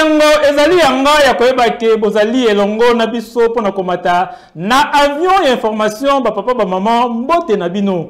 Boyengo ezali yanga ya koyeba ke bozali elongo na biso pona komata na avion ya information ba papa ba maman mbote na bino.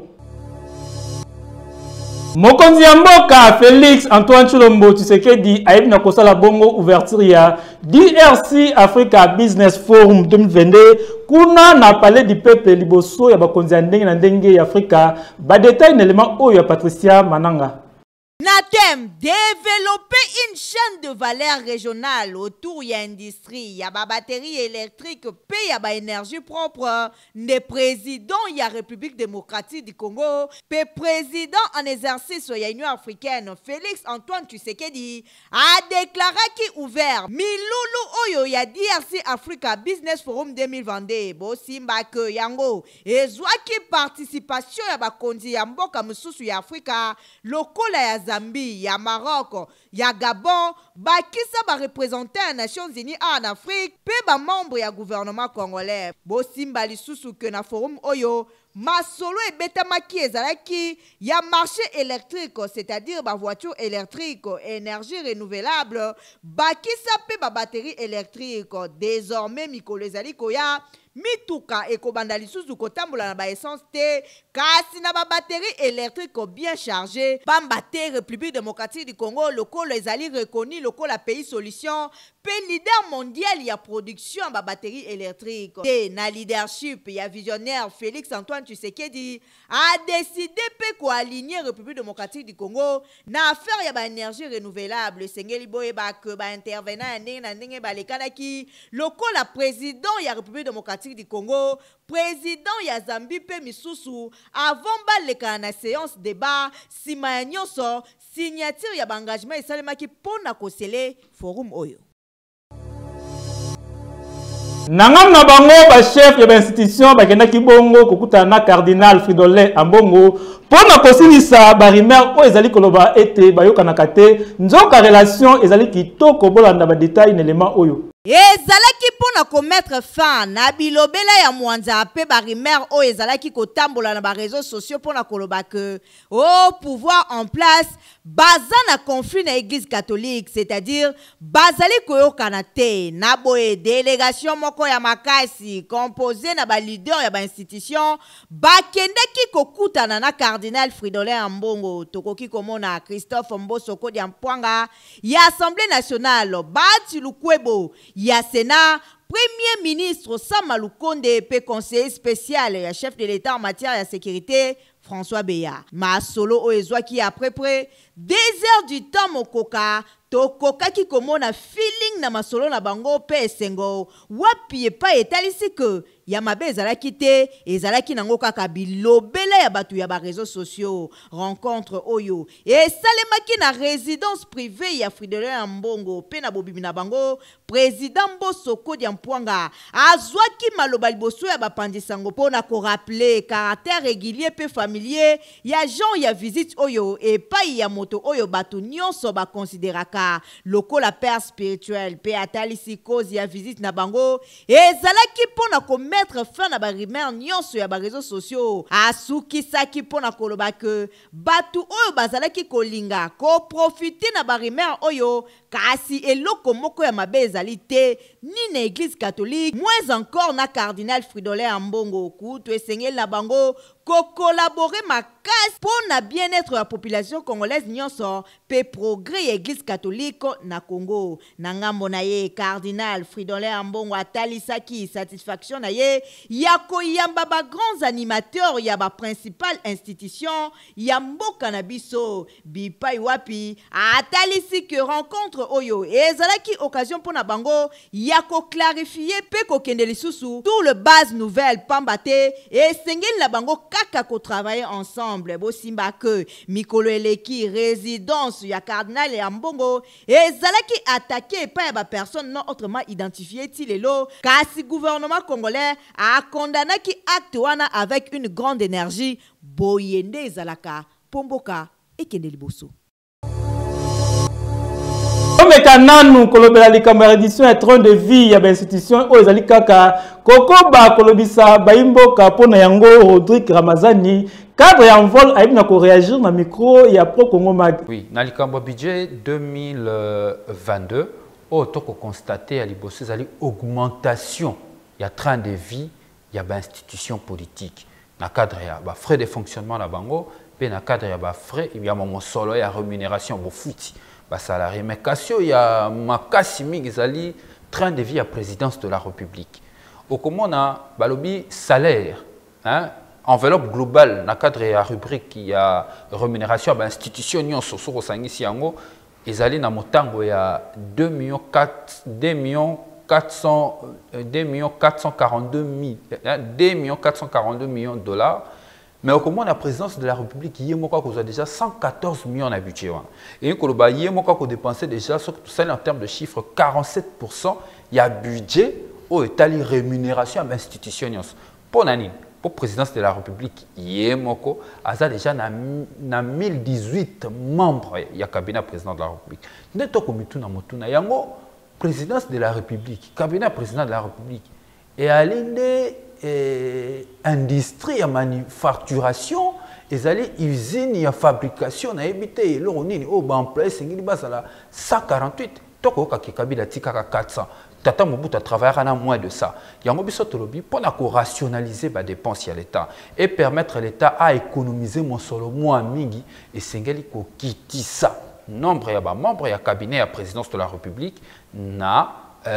Mokonzi ya mboka Félix Antoine Tshilombo Tshisekedi ayebi na kosala bongo ouverture ya DRC Africa Business Forum 2022 kuna na Palais du Peuple liboso ya bakonzi ya ndenge na ndenge ya Afrika ba détail na élément oyo ya Patricia Mananga. Natem, développer une chaîne de valeur régionale autour de l'industrie, il y a des batteries électriques, il y a des énergie propre, le président de la République démocratique du Congo, le président en exercice de l'Union africaine, Félix Antoine Tshisekedi, a déclaré qu'il ouvert Milulu Oyo, il y a DRC Africa Business Forum 2022, Bosimba ke yango, et qui participation à Bakondi Yamboka Mususu ya Africa, lokola ya Zambie, ya Maroc, ya Gabon, bakisa ba représenter les Nations Unies en Afrique, pe ba membre ya gouvernement congolais. Bosimba lisusu ke na forum oyo, masolo e betamaki ezalaki ya marché électrique, c'est-à-dire ba voiture électrique, énergie renouvelable, bakisa pe ba batterie électrique. Désormais mikolo ezali koya mituka ekobanda lisusu kotambola na ba essence te kasi na ba batterie électrique bien chargée pamba te République démocratique du Congo lokolo ezali reconnu lokola pays solution pe leader mondial ya production ba batterie électrique te na leadership ya visionnaire Félix Antoine Tshisekedi a décidé pe ko aligner République démocratique du Congo na affaire ya ba énergie renouvelable sengeli boye ba ke ba intervenant na ndenge ba lekanaki lokola président ya République démocratique du Congo, président ya Zambie pe misusu avant baleka na séance débat sima ya nyonso signature ya engagement esalemaki pona kosele forum oyo. Nangam na bango ba chef ya ba institution ba kenda kibongo kokuta na cardinal Fridolin Ambongo pona kosilisa ba rimer o ezali koloba ete bayoka na kate nzoka relation ezali kitoko bolanda ba détail élément oyo. Ezalaki pona ko mettre fin na bilobela ya mwanza pe ba rimer o ezalaki kotambola na ba réseaux sociaux pona koloba que au pouvoir en place baza na conflit na église catholique, c'est-à-dire bazali koyoka na te na boye délégation moko ya makasi composé na ba leader ya ba institution bakendaki kokutana na cardinal Fridolin Ambongo tokoki komona Christophe Mbosoko Diampwanga ya Assemblée nationale Bati Lukwebo ya Sénat, Premier ministre Sama Lukonde pe conseiller spécial et chef de l'État en matière de sécurité François Beya. Ma solo oezwa ki après près 2 heures du temps mokoka tokoka ki komona feeling na masolo na bango pe esengo wapi pa etalisi que ya mabe ezalaki te ezalaki nango kaka bilobela ya batu ya ba réseaux sociaux rencontre oyo et salemaki na résidence privée ya Fridolin Ambongo pe na bobimi na bango président Mbosoko Diampwanga azwaki maloba liboso ya bapandisango pona ko rappeler caractère régulier pe familier ya Jean ya visite oyo et pa ya moto oyo batu nyonso ba considéraka lokola père spirituel pe atalisi cause ya visite na bango ezalaki pona ko mettre fin na ba rimer nyonso ya ba réseaux sociaux asukisaki pona koloba que batu oyo bazalaki kolinga ko profiter na ba rimer oyo kasi eloko moko ya mabe ezali te ni na église catholique moins encore na cardinal Fridolin Ambongo kutu esengeli na bango ko collaborer makasi pona bien-être la population congolaise nyonso pe progrès ya église catholique na Congo na ngambo na ye cardinal Fridolin Ambongo atalisaki satisfaction na ye ya koyamba ba grands animateurs ya ba principale institution ya mboka na biso bipai wapi atalisi que rencontre oyo ezalaki occasion pona bango ya ko clarifier pe ko kende lisusu tout le base nouvelle pambate et sengeli na bango kaka ko travailler ensemble bosimba que mikolo eleki résidence ya cardinal ya Ambongo ezalaki attaqué pa ya ba personne non autrement identifié ti lelo kasi gouvernement congolais a condamné ki acte wana avec une grande énergie boyende ezalaka pomboka ekende liboso. Omeka nanu kolobela likambo ya édition ya trône de vie ya ba institution o ezali kaka kokoba kolobisa baimboka pona yango Rodrigue Ramazani cadre ya envol ayebi na ko réagir na micro ya Pro Congo Mag. Oui, na likambo budget 2022 oh toko constater à liboso zali augmentation il y a train de vie il y a institution politique na cadre ya ba frais de fonctionnement na bango pe na cadre ya ba frais il y a mon solo ya rémunération bo futi ba salarié mais kasio il y a makasi mingi zali train de vie à présidence de la République au comment na balobi salaire hein enveloppe globale na cadre ya rubrique il y a rémunération ba institution nyonso soko sangisi yango ezali na motango ya 2 millions 442 millions de dollars. Mais au moment de la présidence de la République, il y a déjà 114 millions de budget. Et il y a dépensé déjà, en termes de chiffres, 47%. Il y a budget au état de rémunération à l'institution. Pour la présidence de la République, il y a déjà 1018 membres. Il y a cabinet président de la République. Il y a présidence de la République, cabinet président de la République, et à l'indé industrie à manufacturation, et à usine à fabrication, à éviter l'ornine au ban place, il y a 148, toko ka kabila tika 400. Tata Mobutu a travaillé à moins de ça. Il y a un peu pour rationaliser les dépenses à l'État et permettre à l'État à économiser mon solo moins mingi et sengeli ko kiti ça. Nombre de membres du cabinet à présidence de la République na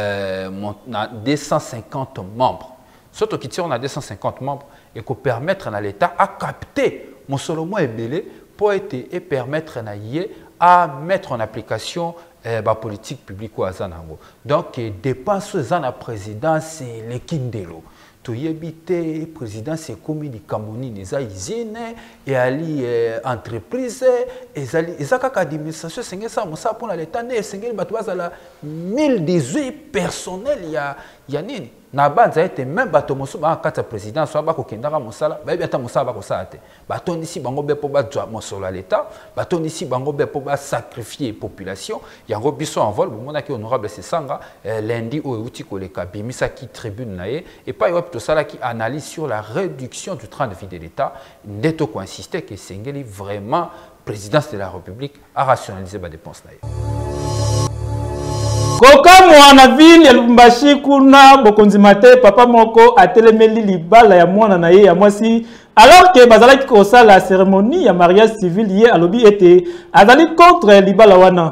250 membres. Surtout qui on a 250 membres et qu'on permettre à l'État à capter mon solo moins ébélé pour être et permettre à mettre en application la politique publique ou à Zanango. Donc dépenses à la présidence c'est le kindelo. Tout y habiter président c'est comme les Camerounais les usines et ali entreprise et ali ezaka administration c'est ça ça pour l'État né c'est batouaz à la 1018 personnel il y a nini na banza été même bato mosu ba kata président soit ba ko kendaka mosala ba biata mosala ba ko sate bato ici bango be po ba dwa mosala l'État bato ici bango be po ba sacrifier population yango biso en vol mona ki honorable Sesanga lundi au outil koleka bimisa ki tribune nae et pas yo to sala qui analyse sur la réduction du train de vie de l'État ndeto ko insister que sengeli vraiment présidence de la République a rationalisé ba dépenses nae. Koka mwana ville ya Lubumbashi kuna bokonzi mate papa moko atelemeli libala ya mwana na ye ya mwasi alors que bazalaki kosa la cérémonie ya mariage civil ye alobi ete azali contre libala wana.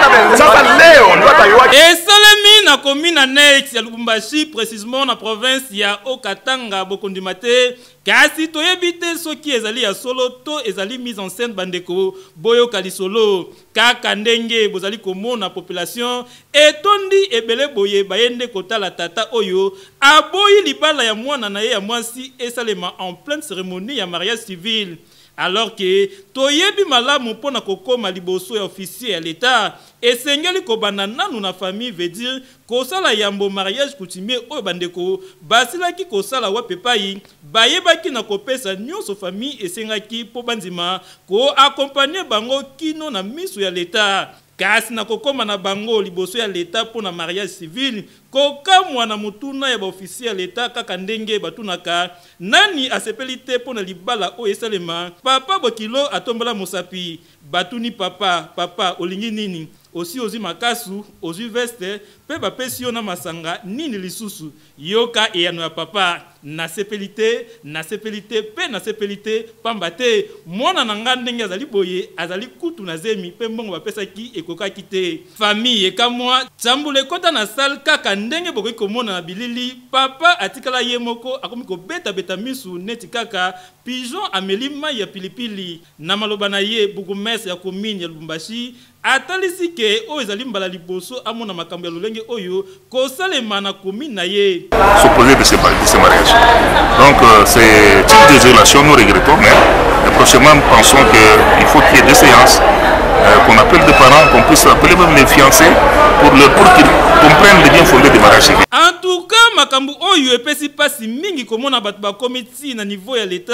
Esalemi na commune annexe ya Lubumbashi précisément na province ya Okatanga bokonzi mate kasi toyebite soki ezali ya solo to ezali mise en scène bandeko boyo kalisolo kaka ndenge bozali komona population etondi ebele boye bayende kotala tata oyo aboyi libala ya mwana na ye ya mwasi esalema en pleine cérémonie ya mariage civil alors que toyebi malamu pona kokoma liboso ya officier ya l'État esengeli kobanda nanu na famille veut dire kosala yambo mariage coutumier oyo bandeko basilaki kosala wape pai bayebaki na kopesa nyonso famille esengaki po banzima ko accompagner bango kino na miso ya l'État kasi na kokoma na bango liboso ya l'État pona mariage civil kokamwa na mutuna ya officier ya l'État kaka ndenge batunaka nani asepeli te pona libala o esalema papa bokilo atombola mosapi batuni papa olingi nini aussi ozi makasu ozi veste pe bapesi yo na masanga nini lisusu yoka eyano ya papa na sepelite pe na sepelite pamba te mwana na nga ndenge azali boye azali kutu na zemi pe mbongo bapesaki ekokaki te famille ekamwa tsambule kota na salle kaka ndenge bokoki komona na bilili papa atikala ye moko akomi kobeta misu neti kaka pigeon ameli mai ya pilipili na maloba na ye bourgmestre ya commune ya Lubumbashi atalisi ke oyo ezali mbala liboso amona makambo ya lolenge oyo kosalema na commune na ye. S'opposer de ce mariage. Donc c'est une désolation, nous regrettons, mais prochainement pensons qu'il faut qu'il y ait des séances, qu'on appelle des parents, qu'on puisse appeler même les fiancés pour qu'ils comprennent le bien fondé des mariages. En tout cas, makambu oyo epesi pasi mingi komona batu ba committee na niveau ya l'État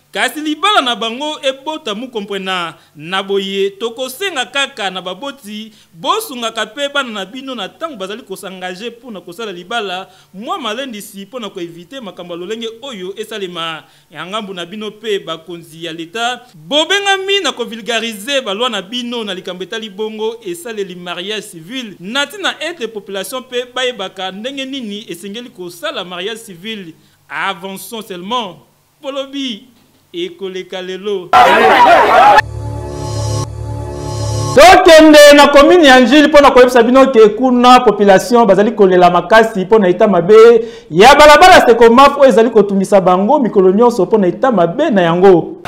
kasi libala na bango ebota mukomprena na boye tokosenga kaka na baboti bosungaka pe bana na bino na tango bazali kosangaje mpona kosala libala mwa malendisi mpona koevite makambo ya lolenge oyo esalema ya ngambu na bino pe bakonzi ya leta bobengami na kovulgarize balwa na bino na likambo etali bongo esaleli mariage civil na ntina ete population pe bayebaka ndenge nini esengeli kosala mariage civil. Avançons seulement polobi ekoleka lelo tokende na commune ya Njili pona koyebisa bino ke kuna population bazali kolela makasi pona ita mabe ya balabala seko mafu ezali kotumisa bango mikolo nyonso pona ita mabe na yango.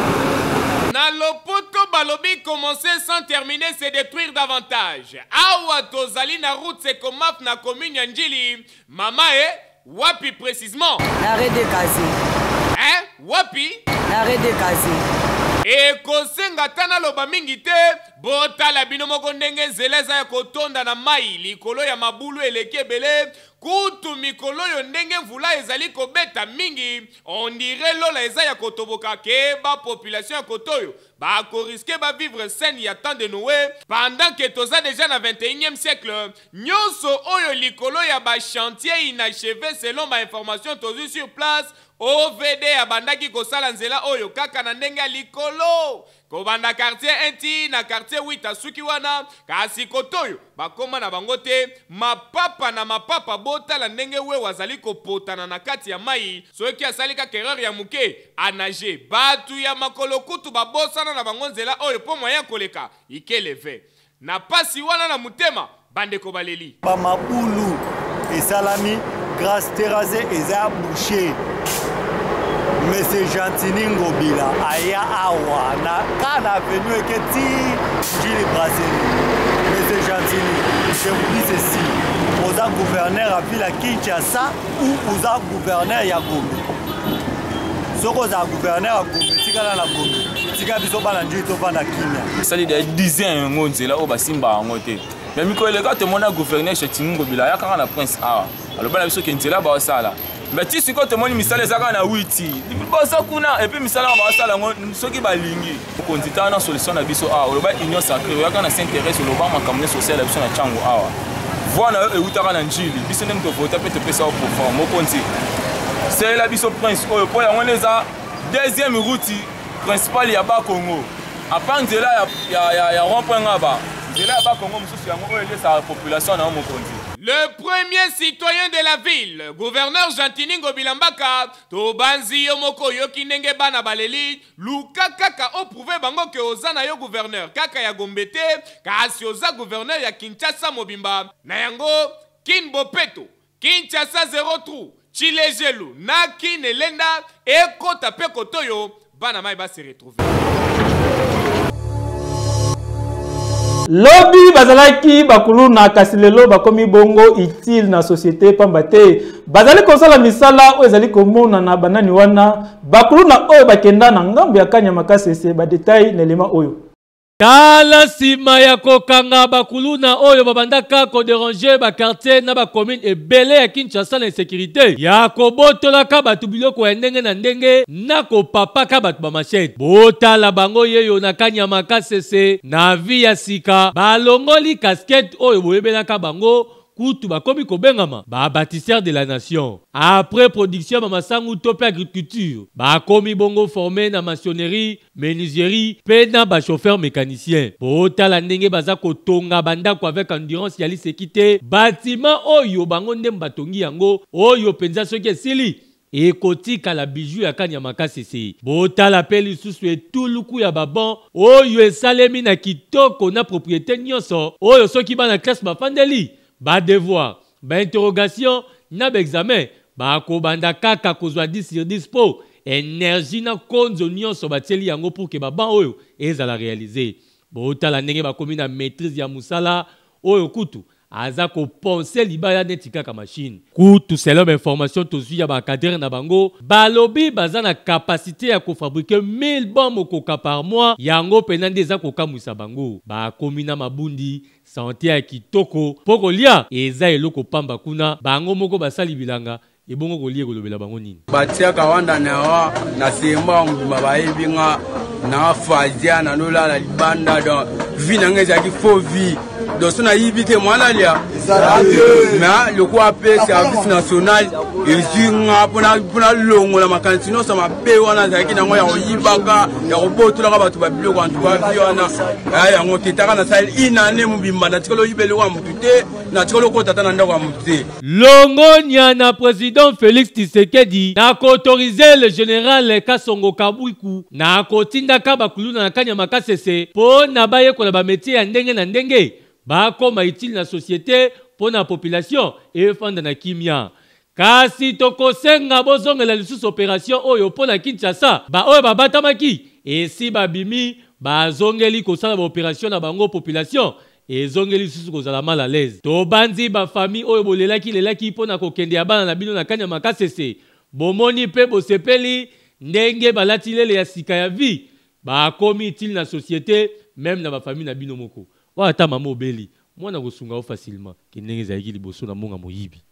Na lopoto balobi commencer sans terminer c'est détruire davantage. Awa tozali na route seko mafu na commune ya Njili mama wapi précisément? L'arrêt de Kazi. Hein? Wapi? L'arrêt de Kazi. E kosenga tana loba mingi te bota la bino moko ndenge zeleza ya kotonda na mai likolo ya mabulu eleki ebele kutu mikolo yo ndenge mvula ezali kobeta mingi on dirait lola eza ya kotoboka ke ba population ya kotoyo ba ko risquer ba vivre saine ya temps de Noé pendant que toza déjà na 21e siècle nyonso oyo likolo ya ba chantier inachevé selon ma information tozu sur place OVD abandaki kosala nzela oyo kaka na ndenge ya likolo kobanda quartier 1 na quartier 8 asuki wana kasi kotoyo bakoma na bango te mapapa na mapapa botala ndenge we wazali kopotana na kati ya mai soki asalika kereur ya muke anage batu ya makolo kutu babosana na bango nzela oyo po moyen koleka ikeleve na pasi wana na mutema bandeko baleli ba mabulu esalami grâce terrazé eza bouché. Monsieur Jantini Ngobila aya awa na kana venu eketi Njili Brasserie. Monsieur Jantini, je vous dis ceci, vous êtes gouverneur à ville à Kinshasa ou vous êtes gouverneur ya Gombe. Si vous êtes gouverneur à Gombe, tikala na Gombe. Tika biso bana Njili to bana Kimia. Sali de dizaine ngonze la oba simba ngote. Mais miko le gars te mona gouverneur chez Tini Ngobila ya kaka na prince awa. Alors bana biso kenzela ba sala. Mais si tu comptes mon misala zaka na witi bosa kuna et puis misala ba sala soki balingi konzita na solution na biso awa loba union sacrée yaka na s'intéresse loba makamne social la biso na chango awa voilà e utaka na Njili biso ndem to voter peut te pesa au profond mo konti c'est la biso prince oyo po ya ngoneza deuxième route principale ya ba Congo apart de là ya rond-point ngaba de là ba Congo mususu yango oyo sa population na mo konti. Le premier citoyen de la ville, gouverneur Jantini Ngobila Mbaka, Tobanzi Yomoko Yoki Nenge Bana Baleli, Luka Kaka oprouvé bango ke ozana yo gouverneur Kaka ya Gombete, kasi oza gouverneur ya Kinshasa Mobimba, Nayango, Kin Bopeto, Kinshasa 0 trou, Chilejelu, Nakin Elenda, Eko Tape Kotoyo, Bana Mai ba se retrouver. Lobby bazalaki bakulu na kasilelo bakomi bongo utile na société pambate bazali kosala misala o ezali komona na banani wana bakulu na oyo bakenda na ngambo ya kanya makasese ba detail na elema oyo Tala sima ya kokanga bakuluna oyo babandaka ko déranger ba quartier na ba commune ebele ya Kinshasa na sécurité ya kobotolaka batu biloko ya ndenge na ndenge na ko papaka batu ba machete botala bango yeyo na kanya makasese na vi ya sika balongoli casquette oyo boyebelaka bango kutu bakomi kobengama ba bâtisseur de la nation après production mama sangu tope agriculture bakomi bongo formé na maçonnerie menuiserie pe na ba chauffeur mécanicien botala ndenge baza kotonga bandako avec endurance ya lisekite bâtiment oyo bango ndem batongi yango oyo penza soki esili ekotika la bijou ya kanya makasese botala pe lisusu etuluku ya babon oyo esalemi na kitoko na propriété nyonso oyo soki bana classe bafandeli ba devoir, ba interrogation, na ba examen, ba kobanda kaka kozwa 10 sur 10 po, énergie na konzo nyonso bateli yango pour que ba ban oyo ezala réaliser. Botala ndenge ba komi na maîtrise ya musala oyo kutu aza ko penser libaya netika ka machine. Kutu selon information tozwi ya ba cadre na bango, balobi baza na capacité ya ko fabriquer 1000 bombes koka par mois, yango penande za ko kamusa bango. Ba komi na mabundi santé ya kitoko poko lia eza eloko pamba kuna bango moko basali bilanga ebongo kolie kolobela bango nini batiaka wanda nawa na semba nguma bayebinga na fazia na lolala libanda donc vie nanga ezalaki faux vie donc so nayibi te mwana lia mais le quoi appelé service national ezinga mpona longola makanisi nyonso mabe wana ezalaki nango ya koyibaka ya kobotolaka bato babiloko antuka vi wana yango tetaka na sali inane mobimba natikala oyibeloko ya motu te natikala okotata na ndako ya motu te longonia na président Félix Tshisekedi na koautorize le général Kasongo Kabwiku na kotindaka bakuluna na kanya makasese po na bayekola bametie ya ndenge na ndenge bakoma utile na société po na population efanda na kimia kasi tokosenga bozongela lisusu opération oyo po na Kinshasa ba oyo babatamaki esi babimi bazongeli kosala ba opération na bango population ezongeli lisusu kozala mal à l'aise tobanzi ba famille oyo bolelaki po na kokende ya bana na bino na kanya makasese bomoni pe bosepeli ndenge balati lele ya sika ya vie bakomi utile na société même na ba famille na bino moko wata mama obeli mwana kosunga o facilement kindenge zaiki liboso na monga moyibi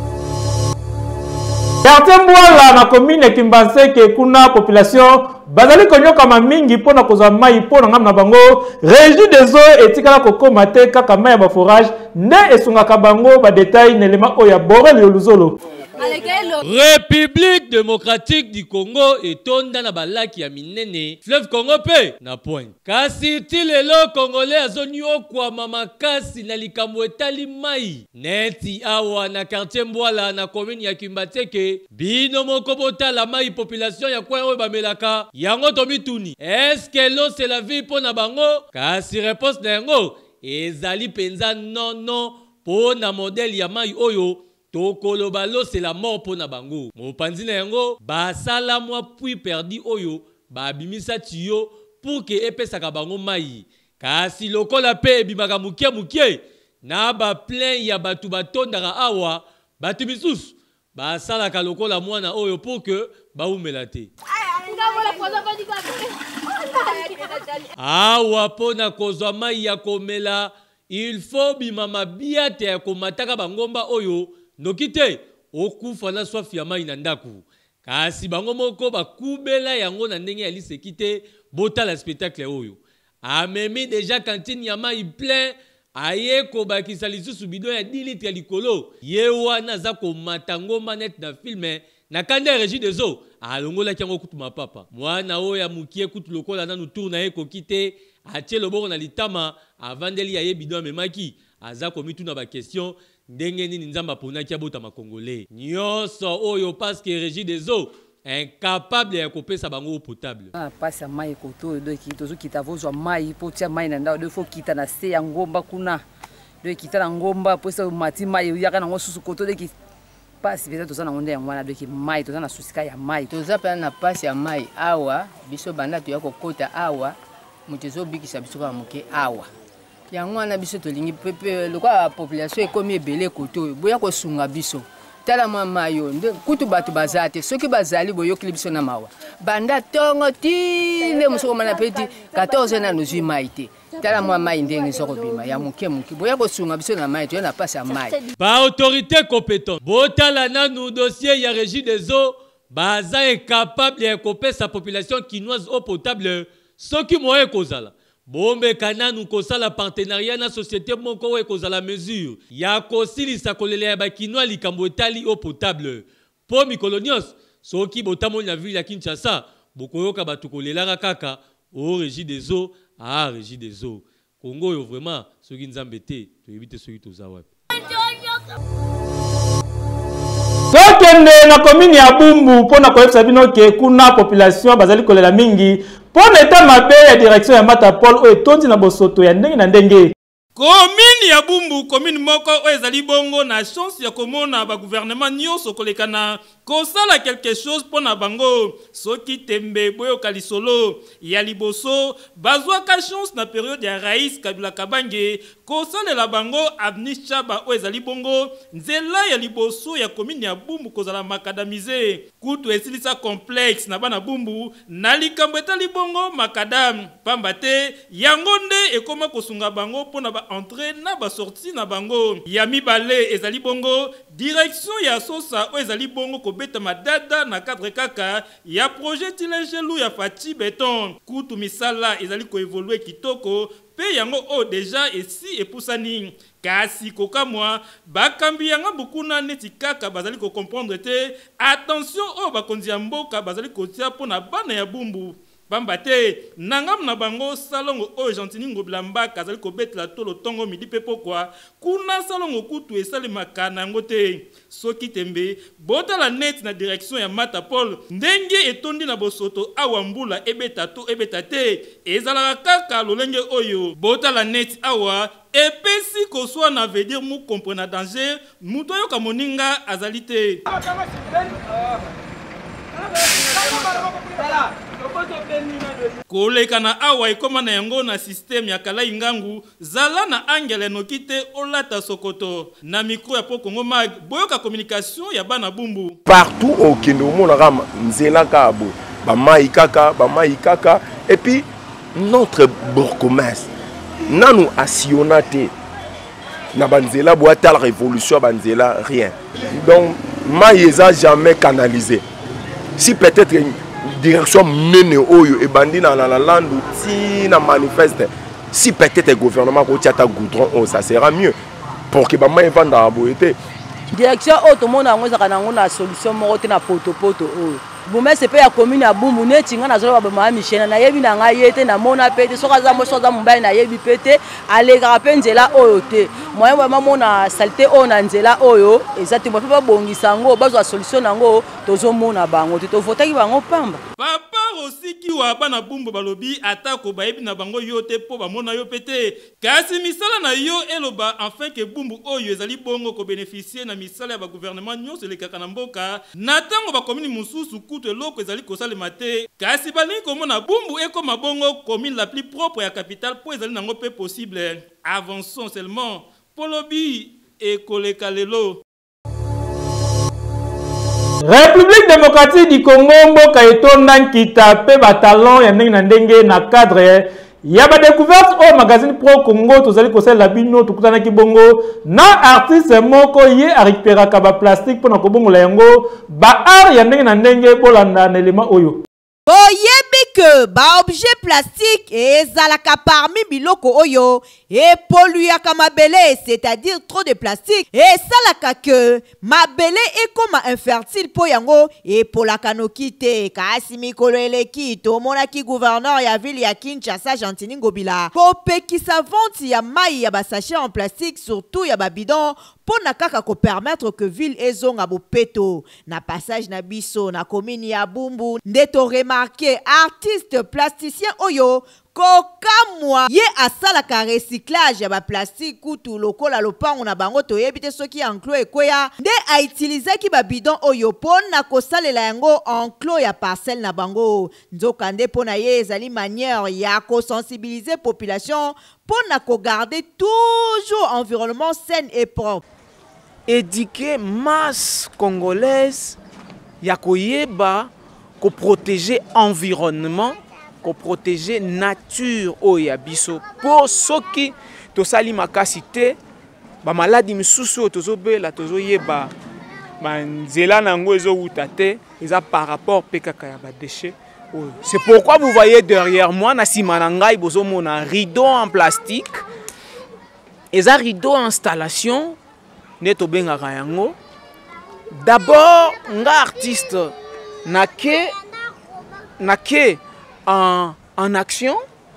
Quartier Mbwala na commune Kimbanseke kuna population bazali konyoka mamingi pona kozwa mai pona ngam na bango régie des eaux etikala kokoma te kaka mai ya forage nde esungaka bango ba détail nelema oya Borel Yoluzolo. République démocratique du Congo etonda na balaki ya minene fleuve Congo pe na point kasi tilelo congolais azoni okwa makasi na likambo etali mai neti awa na quartier Mbwala na commune ya Kimbanseke bino moko botala mai population ya kwa oyo bamelaka yango tomituni est-ce que l'eau c'est la vie pona bango kasi réponse na yango ezali penza non po na modèle ya mai oyo tokoloba l'eau c'est la mort pona bango mopanzi na yango basala mwa puis perdu oyo babimisa tiyo pour que epesaka bango mai kasi lokola pe ebimaka mukie na ba plein ya batu batondaka awa batu misusu basalaka lokola mwana oyo pour que baumela te awa pona kozwa mai ya komela il faut bimama biate ya komataka bangomba oyo noki te okufa na swafi ya mai na ndaku kasi bango moko bakubela yango na ndenge ya liseki te botala spectacle oyo amemi déjà cantine ya mai plein aye kobakisa lisusu bidon ya 10 litres ya likolo ye wana aza komata ngomba net na filme na kanda ya régie des eaux alongolaki yango kutu mapapa mwana oyo ya mukie kutu lokola nanu tour na ye koki te atie loboko na litama avandeli ya ye bidon amemaki aza komituna bakestion ndenge nini nzamba ponaki abotama congolais nyonso oyo parce que régie des eaux incapable ya kopesa bango potable pasi ya mai koto doki tozokita vozwa mai po tia mai na ndao do fo kita na se ya ngomba kuna do kita na ngomba po sa mati mai yaka na susu koto doki pasi beza toza na ngonde ya mwana doki mai toza na susika ya mai toza pe na pasi ya mai awa biso banda to ya kokota awa mutezo bikisa biso ba muke awa yango wana biso tolingi pepe lokwa population ekomi ebele koto boya kosunga biso tala mama yo kutu batu bazate soki bazali boyokili biso na mawa banda tongo tile musoko mana peti 14 na nozwi maite tala mama ndenge soko bima ya muke boya kosunga biso na mai to na pasi ya mai ba autorité compétente botala nanu dossier ya régie des eaux baza incapable ya kopesa population kinoise eau potable soki moye kozala bombe kananu kosala partenariat na société moko we kozala mesure ya kosilisa kolela ya bakinois likambo etali eau potable po mikolo nyonso soki botamoni na ville ya Kinshasa bokoyoka bato kolelaka kaka o régie des eaux régie des eaux Congo oyo vraiment soki nzambe te toyebi te soki toza wapi tokende na commune ya Bumbu pona koyebisa bino ke kuna population bazali kolela mingi pona eta mabe ya direction ya Matapol oyo etondi na bosoto ya ndenge na ndenge commune ya Bumbu commune moko oyo ezali bongo na chance ya komona ba gouvernement nyonso koleka na kosala quelque chose pour na bango soki tembe boyoka lisolo ya liboso bazwaka chance na période ya Rais Kabila Kabange kosalela bango Abnis Chaba o ezali bongo nzela ya liboso ya commune ya Bumbu kozala makadamize kutu esilisa complexe na bana Bumbu na likambo etali bongo makadam pamba te yango nde ekoma kosunga bango pona ba entrer na ba sortie na bango ya mibale ezali bongo direction ya sosa o ezali bongo kobeta madada na cadre kaka ya projet tilengelu ya Fati Beton kutu misala ezali ko évoluer kitoko pe yango o deja esi epusani kasi kokamwa bakambi yanga bukuna neti kaka bazali ko comprendre te attention o bakonzi ya mboka bazali kotia pona bana ya Bumbu pamba te nangam na bango salongo o Gentini Ngobila Mbaka azali kobetela tolo tongo midi pe pokwa kuna salongo kutu esalemaka nango te soki tembe botala net na direction ya Mata Paul ndenge etondi na bosoto awa mbula ebeta to ebeta te ezalaka kaka lolenge oyo botala net awa epesi koswa na veut dire mu comprendre danger muto yoka moninga azali te koleka na awa ekoma na yango na système ya kala ingangu zala na angele noki te olata sokoto na micro ya Pokongo Mag boyoka communication ya bana Bumbu partout au kendo monaka nzela kabo ba mai kaka et puis notre bourgmestre nanu asionate na banzela boata la révolution banzela rien donc mai eza jamais canalisé si peut-être une direction mène oyo et bandi na la landu si na manifeste si peut-être le gouvernement ko tiata goudron oh, ça sera mieux pour que ba mai vanda aboité direction auto monde ngo za kana ngo na solution moko te na poto oyo bume se pe ya commune ya Bumbu neti nga na zo ba ma Michel na yebi na nga yete na mona pete soka za moso za mobali na yebi pete alega pe nzela oyo te moyen ba mona saleté oyo na nzela oyo exactement pe ba bongisa ngo bazwa solution nango tozo mona bango te to votaki bango pamba papa osiki wa bana Bumbu balobi atako bayebi na bango yote po ba mona yo pete kasi misala na yo eloba enfin que Bumbu oyo ezali bongo ko bénéficier na misala ya ba gouvernement nyonso lekaka na mboka na tango ba commune mususu kutu eloko ezali kosalema te kasi balingi komona Bumbu ekoma bongo commune la plus propre ya capitale po ezali nango pe possible avançons seulement polobi ekoleka lelo. République démocratique du Congo mboka etonda nkita pe batalon ya ndenge na ndenge na cadre ya ba découverte au magazine Pro Congo tozali kosala bino tukutana ki bongo na artiste moko ye a récupérer ka ba plastique pona ko bongo la yango ba art ya ndenge na ndenge bolanda na élément oyo boyebi que ba objet plastique ezalaka parmi biloko oyo et polluaka mabele, c'est-à-dire trop de plastique et salaka que mabele est comme infertile po yango et polaka no kite kasi mikolo eleki to monaki gouverneur ya ville ya Kinshasa Gentini Ngobila po pekisa vente ya mai ya ba sachet en plastique surtout ya ba bidon pona kaka ko permettre que ville ezonga bopeto na passage na biso na commune ya Bumbu ndeto remarqué artiste plasticien oyo kokamwa ye asalaka recyclage ya ba plastique kutu lokola lopango na bango toyebi te soki enclos ekweya nde aitilizaki ba bidon oyo pona kosalela yango enclos ya parcelle na bango nzoka nde pona ye ezali manière ya kosensibiliser population pona kogarder toujours environnement sain et propre. Éduquer masse congolaise ya koyeba ko protéger environnement ko protéger nature oya biso po soki to sali makasi te ba maladie misusu tozobela tozoyeba banzela nango ezowuta te eza par rapport pe kaka ya ba déchets. C'est pourquoi vous voyez derrière moi na sima na ngai bozomona rideau en plastique eza rideau installation neto bengaka yango. D'abord nga artiste nake en action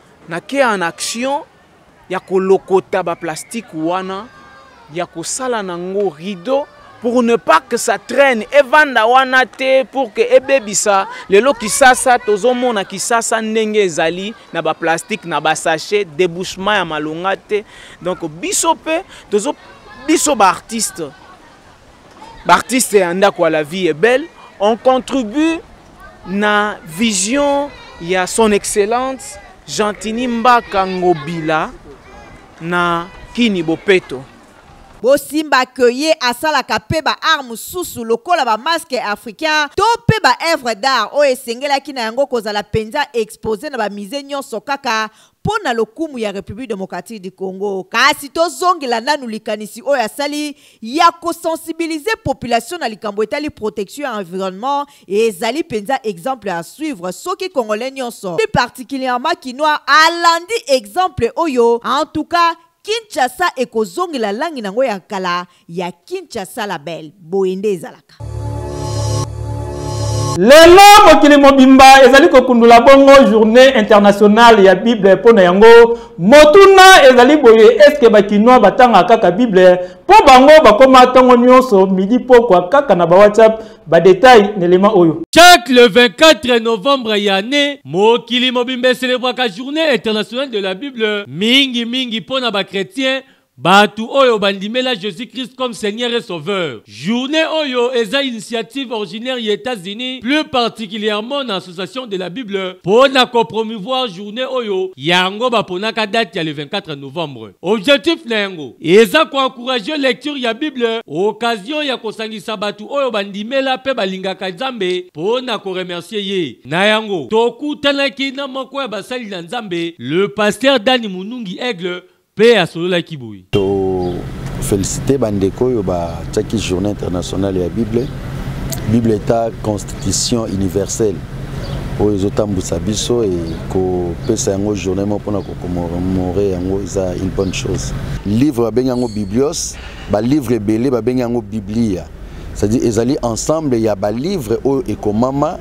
ya kolokota ba plastique wana ya kosala nango rideau pour ne pas que ça traîne evanda wana te pour que ebebisa lelo kisasa tozomona kisasa ndenge ezali na ba plastique na ba sachet débouchement ya malonga te donc biso pe biso ba artiste ya ndako la vie est belle on contribue na vision ya son excellence Jantini Mbaka Ngobila na Kini Bopeto. Bosimba Keye asalaka pe ba arme susu lokola ba masque africain to pe ba œuvre d'art o esengelaki na yango kozala penza exposé na ba musée nyonso kaka pona lokumu ya République démocratique du Congo. Kasi tozongela nanu likanisi oyo asali ya kosensibiliser population na likambo etali protection ya environnement et ezali penza exemple à suivre soki congolais nyonso. Plus particulièrement kinois alandi exemple oyo en tout cas Kinshasa ekozongi la langi nango ya kala ya Kinshasa label boende ezalaka. Lelo mokili mobimba ezali kokundula bongo journée internationale ya Bible pona yango motuna ezali boye eske bakinoa batanga kaka Bible po bango bakoma tongo nyonso midi pokwa kaka na ba WhatsApp ba détail n'élément oyo. Chaque le 24 novembre yane mokili mobimba célèbre la journée internationale de la Bible mingi pona ba chrétien Batu Oyo bandimela Jésus-Christ comme Seigneur et Sauveur. Journée Oyo est une initiative originaire des États-Unis, plus particulièrement dans l'association de la Bible, pour promouvoir Journée Oyo, yango baponaka date le 24 novembre. Objectif nango, eza ko encourager lecture ya Bible, occasion ya kosangisa batu Oyo bandimela pe balingaka Nzambe, pour remercier ye. Na yango, toku tanaki na moko ya basali na Nzambe, le pasteur Dani Munungi Aigle, paix à solo la kiboui. Féliciter Bandeko yoba chaque journée internationale ya Bible. Bible est la constitution universelle. Pour les autres biso et ko pesa yango journée mo pona ko commémorer yango isa une bonne chose. Livre ben yango biblios, ba livre belé ba ben yango biblia. C'est-à-dire ils allaient ensemble il y a ba livre o ekomama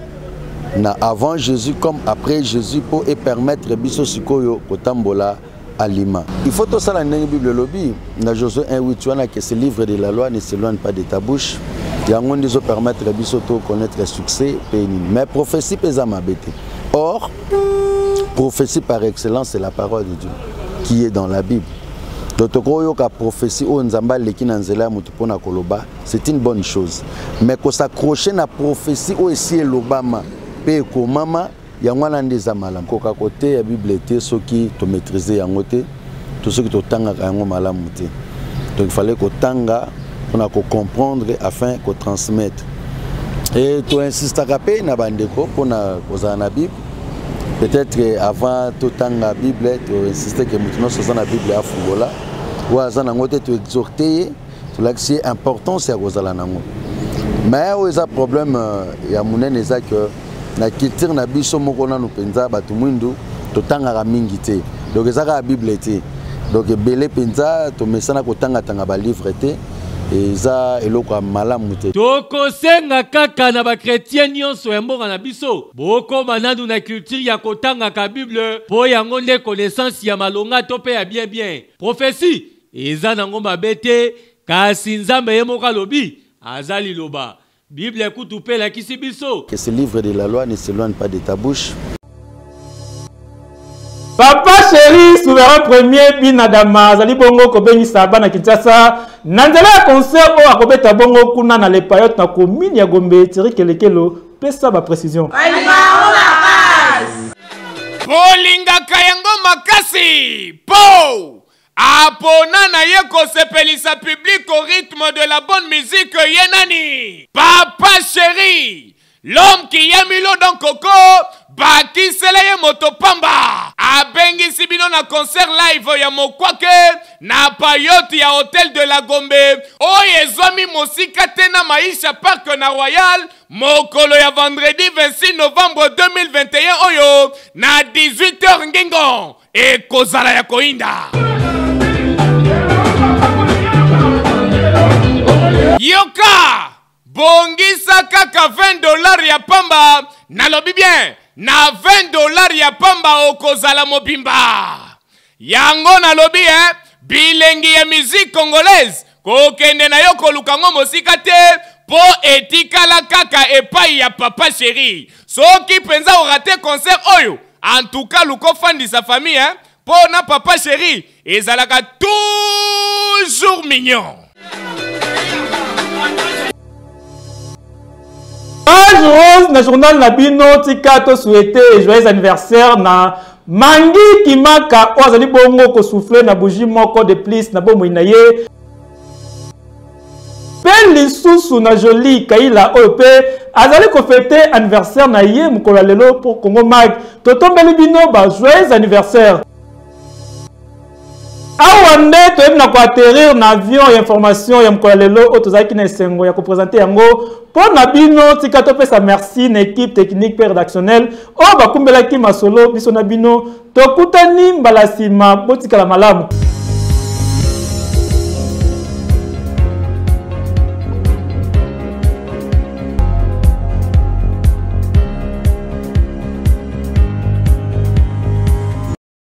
na avant Jésus comme après Jésus pour et permettre biso sikoyo kotambola Alima. Il faut tout ça dans la Bible lobby. Dans Josué 1:8 que ce livre de la loi ne s'éloigne pas de ta bouche. Il y a un des permettre bisoto connaître le succès mais prophétie pesa mabete. Or prophétie par excellence c'est la parole de Dieu qui est dans la Bible. Donc la prophétie o nzamba leki na nzela mutu pona koloba, c'est une bonne chose. Mais ko s'accrocher na prophétie o esi elobama pe ko mama yangwana ndeza malamu koka côté ya Bible té ceux qui to maîtriser yango té tout ceux qui to tanga yango malamu té. Donc il fallait ko tanga pour comprendre afin qu'on transmette. Et tu insistes à rappeler na bandeko pour na kozana Bible. Peut-être avant tout temps la Bible, tu insistais que maintenant c'est la Bible à Fugola. Ou à Zanangote tu exhortais, tu l'as c'est important c'est à kozala nango. Mais où est le problème ya munen eza que na culture na biso moko na penza batu mwindu to tanga mingi te. Donc ezaka Bible te. Donc belé penza to mesana ko tanga tanga ba livre te. Eza eloko malamu te. Toko senga kaka na ba chrétien nyonso ya mboka na biso. Boko manandu na culture ya kotanga ka Bible po yango nde connaissance ya malonga to pe ya bien. Prophétie eza nango mabete kasi Nzambe ye moka lobi azali loba. Bible kutu pe la kisi biso. Que ce livre de la loi ne s'éloigne pas de ta bouche. Papa chéri, souverain premier binadama zali bongo kobengi saba na Kinshasa. Nanzela ya concert o akobeta bongo kuna na lepayot na commune ya Gombe Thierry Kelekelo pesa ba précision. Bolingaka yango makasi. Po! Apona na ye kosepelisa public au rythme de la bonne musique yenani. Papa chéri, l'homme qui aime l'eau dans coco, bakisele ye motopamba. Abengi sibino na concert live ya mokwake na payoti ya hotel de la Gombe. Oye zomi mosika tena maisha park na Royal. Mokolo ya vendredi 26 novembre 2021 oyo na 18h ngingo. E kozala ya koinda. Yoka bongisa kaka $20 ya pamba nalobi bien na $20 ya pamba okozala mobimba yango nalobi bilengi ya musique congolaise kokende na yo koluka ngo mosika te po etikala kaka epai ya papa chéri soki penza orate concert oyo en tout cas luko fandi sa famille po na papa chéri ezalaka toujours mignon. rose na journal na bino tika to souhaiter joyeux anniversaire na Mangi Kimaka ozali bongo ko souffler na bougie moko de plus na bomo inaye Peli Susu na Jolie Kaila OP azali ko fêter anniversaire na ye mukolo lelo pour Congo Mag totombeli bino ba joyeux anniversaire. Awande toyebi na ko atterrir na avion ya information ya mukolo lelo otozaki na esengo ya ko présenter yango pour na bino tika to pesa merci na équipe technique et rédactionnelle o bakumbelaki masolo biso na bino tokutani mbala sima botika la malamu.